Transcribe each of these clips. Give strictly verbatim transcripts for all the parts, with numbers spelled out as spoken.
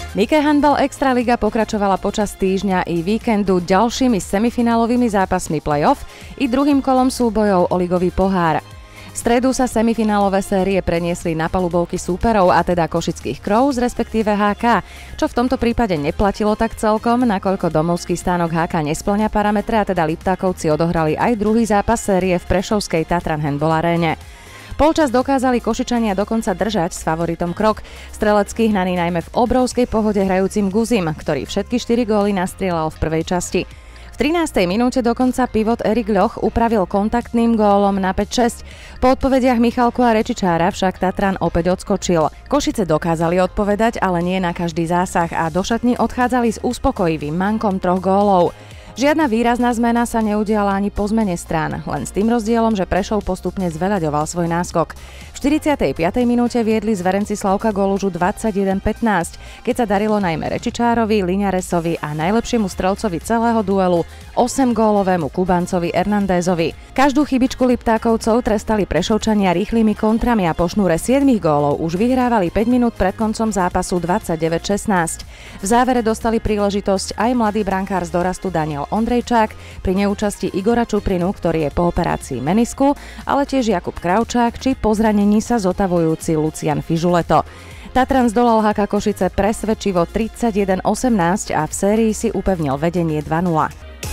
Nike Handball Extraliga pokračovala počas týždňa i víkendu ďalšími semifinálovými zápasmi play-off i druhým kolom súbojov o ligový pohár. V stredu sa semifinálové série preniesli na palubovky súperov, a teda Košických Crows, respektíve há ká, čo v tomto prípade neplatilo tak celkom, nakoľko domovský stánok há ká nespĺňa parametre, a teda Liptákovci odohrali aj druhý zápas série v prešovskej Tatran Handball aréne. Polčas dokázali Košičania dokonca držať s favoritom krok. Strelecký hnaný najmä v obrovskej pohode hrajúcim Guzim, ktorý všetky štyri góly nastrieľal v prvej časti. V trinástej minúte dokonca pivot Erik Ľoch upravil kontaktným gólom na päť šesť. Po odpovediach Michalku a Rečičára však Tatran opäť odskočil. Košice dokázali odpovedať, ale nie na každý zásah a do šatní odchádzali s uspokojivým mankom troch gólov. Žiadna výrazná zmena sa neudiala ani po zmene strán, len s tým rozdielom, že Prešov postupne zveľaďoval svoj náskok. V štyridsiatej piatej minúte viedli zverenci Slavka Golužu dvadsaťjeden pätnásť, keď sa darilo najmä Rečičárovi, Liňaresovi a najlepšiemu strelcovi celého duelu osemgólovému Kubancovi Hernandézovi. Každú chybičku Liptákovcov trestali Prešovčania rýchlymi kontrami a po šnúre siedmich gólov už vyhrávali päť minút pred koncom zápasu dvadsaťdeväť šestnásť. V závere dostali príležitosť aj mladý brankár z dorastu Daniel Ondrejčák pri neúčasti Igora Čuprinu, ktorý je po operácii menisku, ale tiež Jakub Kravčák či po zranení sa zotavujúci Lucian Fižuleto. Tatran zdolal há ká Košice presvedčivo tridsaťjeden osemnásť a v sérii si upevnil vedenie dva nula.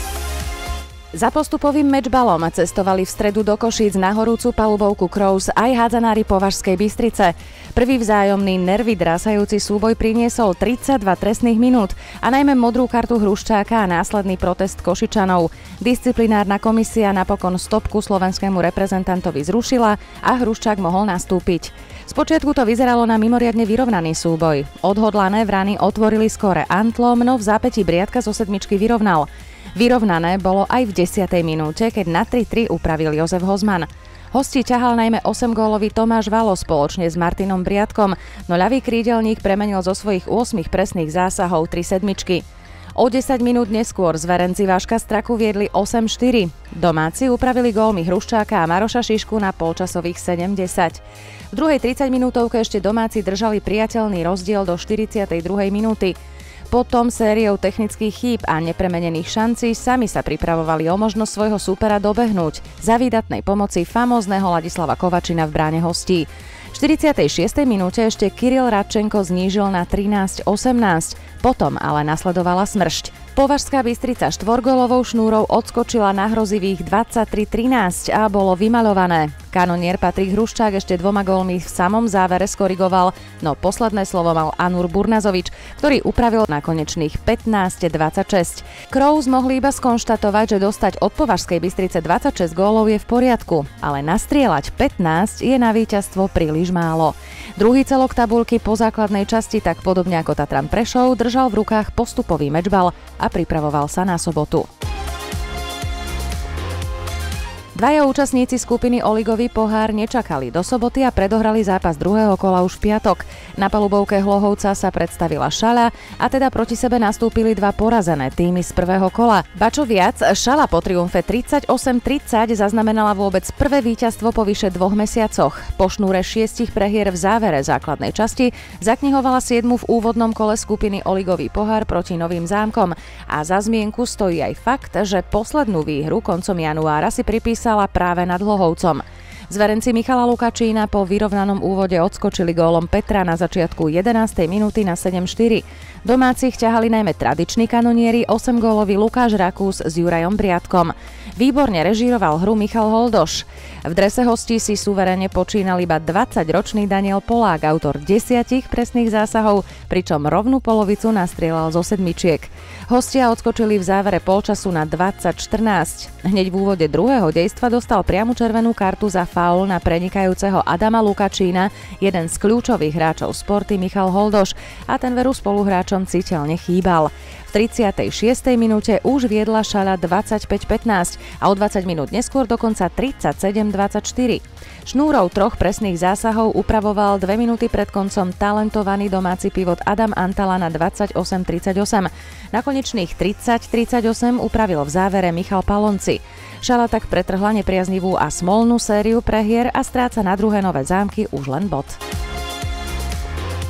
Za postupovým mečbalom cestovali v stredu do Košíc na horúcu palubovku Crows aj hádzanári Považskej Bystrice. Prvý vzájomný nervy drásajúci súboj priniesol tridsaťdva trestných minút a najmä modrú kartu Hruščáka a následný protest Košičanov. Disciplinárna komisia napokon stopku slovenskému reprezentantovi zrušila a Hruščák mohol nastúpiť. Spočiatku to vyzeralo na mimoriadne vyrovnaný súboj. Odhodlané vrany otvorili skóre Antlom, no v zápätí Briatka zo sedmičky vyrovnal. Vyrovnané bolo aj v desiatej minúte, keď na tri tri upravil Jozef Hozman. Hostí ťahal najmä osemgólový Tomáš Valo spoločne s Martinom Briatkom, no ľavý krídelník premenil zo svojich ôsmich presných zásahov tri sedmičky. O desať minút neskôr zverenci Vaška Straku viedli osem štyri. Domáci upravili gólmi Hruščáka a Maroša Šišku na polčasových sedem desať. V druhej tridsaťminútovke ešte domáci držali priateľný rozdiel do štyridsiatej druhej minúty. Potom sériou technických chýb a nepremenených šancí sami sa pripravovali o možnosť svojho súpera dobehnúť za výdatnej pomoci famózneho Ladislava Kovačina v bráne hostí. V štyridsiatej šiestej minúte ešte Kiril Radčenko znížil na trinásť osemnásť, potom ale nasledovala smršť. Považská Bystrica štvorgólovou šnúrou odskočila na hrozivých dvadsaťtri trinásť a bolo vymaľované. Kanonier Patrik Hruščák ešte dvoma gólmi v samom závere skorigoval, no posledné slovo mal Anur Burnazovič, ktorý upravil na konečných pätnásť dvadsaťšesť. Crows mohli iba skonštatovať, že dostať od Považskej Bystrice dvadsaťšesť gólov je v poriadku, ale nastrieľať pätnásť je na víťazstvo príliš málo. Druhý celok tabuľky po základnej časti, tak podobne ako Tatran Prešov, držal v rukách postupový mečbal a pripravoval sa na sobotu. Dvaja účastníci skupiny o ligový pohár nečakali do soboty a predohrali zápas druhého kola už v piatok. Na palubovke Hlohovca sa predstavila Šala a teda proti sebe nastúpili dva porazené týmy z prvého kola. Ba čo viac, Šala po triumfe tridsaťosem tridsať zaznamenala vôbec prvé víťazstvo po vyše dvoch mesiacoch. Po šnúre šiestich prehier v závere základnej časti zaknihovala siedmu v úvodnom kole skupiny o ligový pohár proti Novým Zámkom. A za zmienku stojí aj fakt, že poslednú výhru koncom januára si pripísala práve nad Hlohovcom. Zverenci Michala Lukačína po vyrovnanom úvode odskočili gólom Petra na začiatku jedenástej minúty na sedem štyri. Domácich ťahali najmä tradiční kanonieri, osemgólový Lukáš Rakús s Jurajom Briatkom. Výborne režíroval hru Michal Holdoš. V drese hostí si suverene počínal iba dvadsaťročný Daniel Polák, autor desiatich presných zásahov, pričom rovnú polovicu nastrieľal zo sedmičiek. Hostia odskočili v závere polčasu na dvadsať štrnásť. Hneď v úvode druhého dejstva dostal priamu červenú kartu za faul na prenikajúceho Adama Lukačína, jeden z kľúčových hráčov Sporty Michal Holdoš, a ten veru spoluhráčom citeľne chýbal. V tridsiatej šiestej minúte už viedla Šala dvadsaťpäť pätnásť a o dvadsať minút neskôr dokonca tridsaťsedem dvadsaťštyri. Šnúrou troch presných zásahov upravoval dve minúty pred koncom talentovaný domáci pivot Adam Antala na dvadsaťosem tridsaťosem. Na konečných tridsať tridsaťosem upravil v závere Michal Palonci. Šala tak pretrhla nepriaznivú a smolnú sériu prehier a stráca na druhé Nové Zámky už len bod.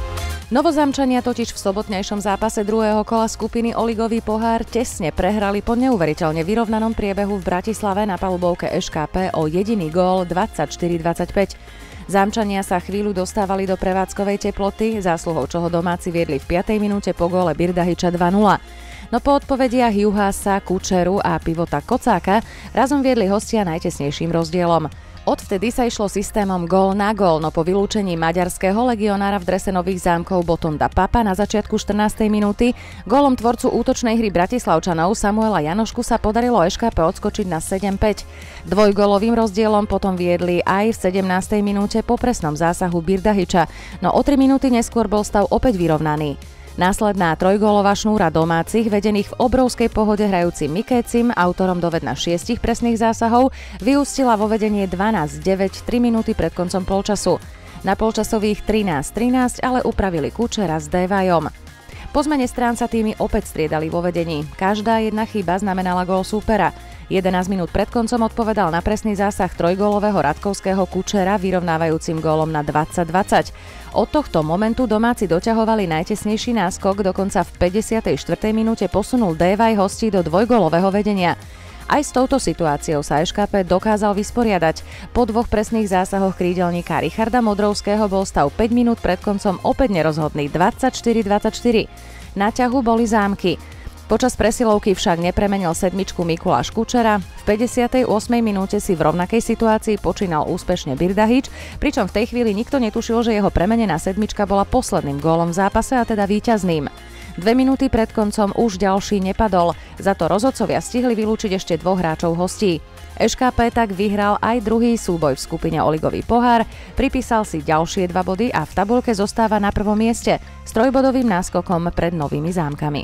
Novozamčania totiž v sobotnejšom zápase druhého kola skupiny o ligový pohár tesne prehrali po neuveriteľne vyrovnanom priebehu v Bratislave na palubovke eš ká pé o jediný gól dvadsaťštyri dvadsaťpäť. Zámčania sa chvíľu dostávali do prevádzkovej teploty, zásluhou čoho domáci viedli v piatej minúte po góle Birdahiča dva nula. No po odpovediach Juhása, Kučeru a pivota Kocáka razom viedli hostia najtesnejším rozdielom. Odvtedy sa išlo systémom gól na gól, no po vylúčení maďarského legionára v drese Nových Zámkov Botonda Papa na začiatku štrnástej minúty gólom tvorcu útočnej hry Bratislavčanov Samuela Janošku sa podarilo eš ká pé odskočiť na sedem päť. Dvojgólovým rozdielom potom viedli aj v sedemnástej minúte po presnom zásahu Birdahiča, no o tri minúty neskôr bol stav opäť vyrovnaný. Následná trojgólová šnúra domácich, vedených v obrovskej pohode hrajúcim Mikécim, autorom dovedna šiestich presných zásahov, vyústila vo vedenie dvanásť deväť tri minúty pred koncom polčasu. Na polčasových trinásť trinásť ale upravili Kučera s Dévajom. Po zmene strán sa týmy opäť striedali vo vedení. Každá jedna chyba znamenala gól súpera. jedenásť minút pred koncom odpovedal na presný zásah trojgólového Radkovského Kučera vyrovnávajúcim gólom na dvadsať dvadsať. Od tohto momentu domáci doťahovali najtesnejší náskok, dokonca v päťdesiatej štvrtej minúte posunul Dévaj hostí do dvojgólového vedenia. Aj s touto situáciou sa eš ká pé dokázal vysporiadať. Po dvoch presných zásahoch krídelníka Richarda Modrovského bol stav päť minút pred koncom opäť nerozhodný dvadsaťštyri dvadsaťštyri. Na ťahu boli Zámky. Počas presilovky však nepremenil sedmičku Mikuláš Kučera. V päťdesiatej ôsmej minúte si v rovnakej situácii počínal úspešne Birdahič, pričom v tej chvíli nikto netušil, že jeho premenená sedmička bola posledným gólom v zápase a teda víťazným. Dve minúty pred koncom už ďalší nepadol, za to rozhodcovia stihli vylúčiť ešte dvoch hráčov hostí. eš ká pé tak vyhral aj druhý súboj v skupine o ligový pohár, pripísal si ďalšie dva body a v tabuľke zostáva na prvom mieste s trojbodovým náskokom pred Novými Zámkami.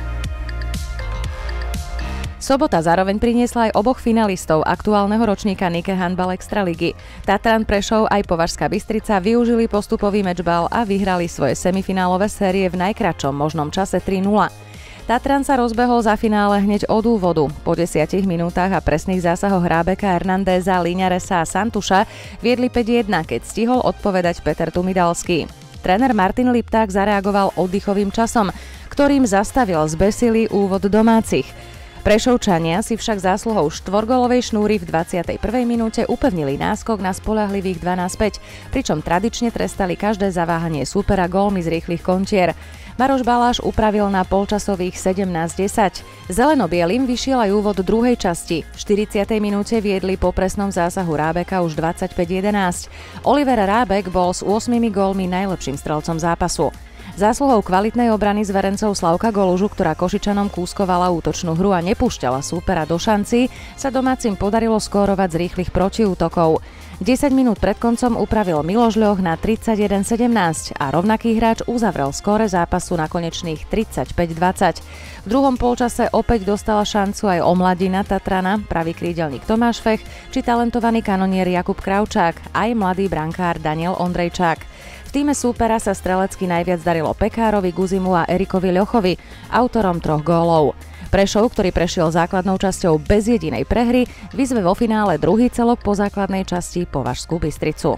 Sobota zároveň priniesla aj oboch finalistov aktuálneho ročníka Nike Handball Extraligy. Tatran Prešov aj Považská Bystrica využili postupový mečbal a vyhrali svoje semifinálové série v najkratšom možnom čase tri nula. Tatran sa rozbehol za finále hneď od úvodu. Po desiatich minútach a presných zásahoch Hrábeka, Hernandéza, Liňaresa a Santuša viedli päť jedna, keď stihol odpovedať Peter Tumidalský. Tréner Martin Lipták zareagoval oddychovým časom, ktorým zastavil zbesilý úvod domácich. Prešovčania si však zásluhou štvorgólovej šnúry v dvadsiatej prvej minúte upevnili náskok na spoľahlivých dvanásť päť, pričom tradične trestali každé zaváhanie súpera gólmi z rýchlych kontier. Maroš Baláš upravil na polčasových sedemnásť desať. Zeleno-bielým vyšiel aj úvod druhej časti. V štyridsiatej minúte viedli po presnom zásahu Rábeka už dvadsaťpäť jedenásť. Oliver Rábek bol s ôsmimi gólmi najlepším strelcom zápasu. Zásluhou kvalitnej obrany zverencov Slavka Golužu, ktorá Košičanom kúskovala útočnú hru a nepúšťala súpera do šancí, sa domácim podarilo skórovať z rýchlych protiútokov. desať minút pred koncom upravil Miloš Ľoch na tridsaťjeden sedemnásť a rovnaký hráč uzavrel skóre zápasu na konečných tridsaťpäť dvadsať. V druhom polčase opäť dostala šancu aj omladina Tatrana, pravý krídelník Tomáš Fech či talentovaný kanonier Jakub Kravčák, aj mladý brankár Daniel Ondrejčák. V týme súpera sa strelecky najviac darilo Pekárovi, Guzimu a Erikovi Ľochovi, autorom troch gólov. Prešov, ktorý prešiel základnou časťou bez jedinej prehry, vyzve vo finále druhý celok po základnej časti Považskú Bystricu.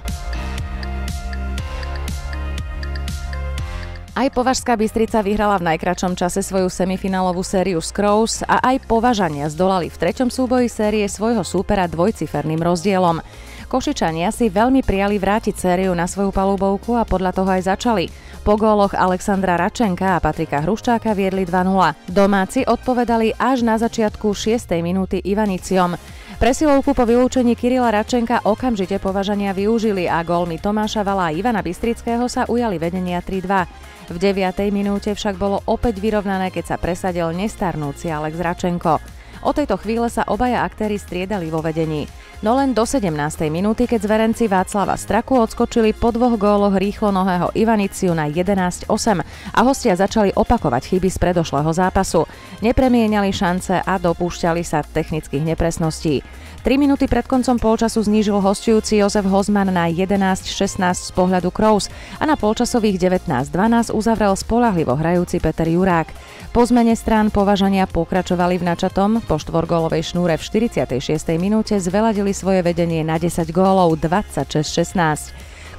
Aj Považská Bystrica vyhrala v najkratšom čase svoju semifinálovú sériu s Crows a aj Považania zdolali v treťom súboji série svojho súpera dvojciferným rozdielom. Košičania si veľmi prijali vrátiť sériu na svoju palubovku a podľa toho aj začali. Po góloch Alexandra Račenka a Patrika Hruščáka viedli dva nula. Domáci odpovedali až na začiatku šiestej minúty Ivaniciom. Presilovku po vylúčení Kirila Račenka okamžite Považania využili a gólmi Tomáša Vala a Ivana Bystrického sa ujali vedenia tri dva. V deviatej minúte však bolo opäť vyrovnané, keď sa presadil nestarnúci Alex Račenko. Od tejto chvíle sa obaja aktéri striedali vo vedení. No len do sedemnástej minúty, keď zverenci Václava Straku odskočili po dvoch góloch rýchlonohého Ivaniciu na jedenásť osem a hostia začali opakovať chyby z predošlého zápasu. Nepremieniali šance a dopúšťali sa technických nepresností. Tri minúty pred koncom polčasu znížil hosťujúci Jozef Hozman na jedenásť šestnásť z pohľadu Crows a na polčasových devätnásť dvanásť uzavrel spoľahlivo hrajúci Peter Jurák. Po zmene strán Považania pokračovali v načatom, po štvorgólovej šnúre v štyridsiatej šiestej minúte zveladili svoje vedenie na desať gólov dvadsaťšesť šestnásť.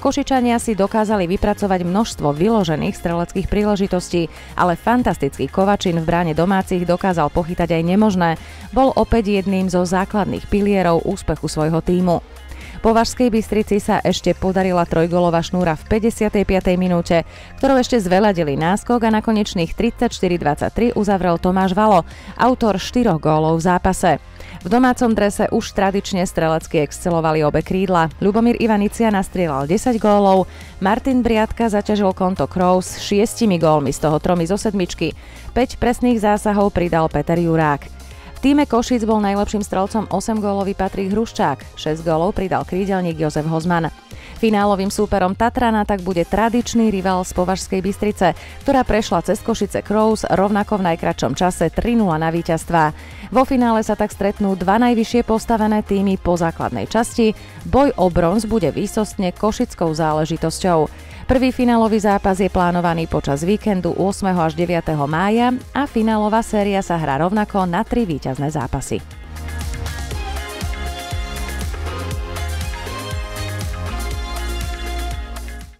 Košičania si dokázali vypracovať množstvo vyložených streleckých príležitostí, ale fantastický Kovačin v bráne domácich dokázal pochytať aj nemožné. Bol opäť jedným zo základných pilierov úspechu svojho tímu. Považskej Bystrici sa ešte podarila trojgólová šnúra v päťdesiatej piatej minúte, ktorou ešte zveľadili náskok a na konečných tridsaťštyri dvadsaťtri uzavrel Tomáš Valo, autor štyroch gólov v zápase. V domácom drese už tradične strelecky excelovali obe krídla. Ľubomír Ivanicia nastrieľal desať gólov, Martin Briatka zaťažil konto Crows šiestimi gólmi, z toho tromi zo sedmičky. päť presných zásahov pridal Peter Jurák. V tíme Košíc bol najlepším strelcom osemgólový Patrik Hruščák, šesť gólov pridal krídelník Jozef Hozman. Finálovým súperom Tatrana tak bude tradičný rival z Považskej Bystrice, ktorá prešla cez Košice Crows rovnako v najkratšom čase tri nula na víťazstvá. Vo finále sa tak stretnú dva najvyššie postavené týmy po základnej časti. Boj o bronz bude výsostne košickou záležitosťou. Prvý finálový zápas je plánovaný počas víkendu ôsmeho až deviateho mája a finálová séria sa hrá rovnako na tri víťazné zápasy.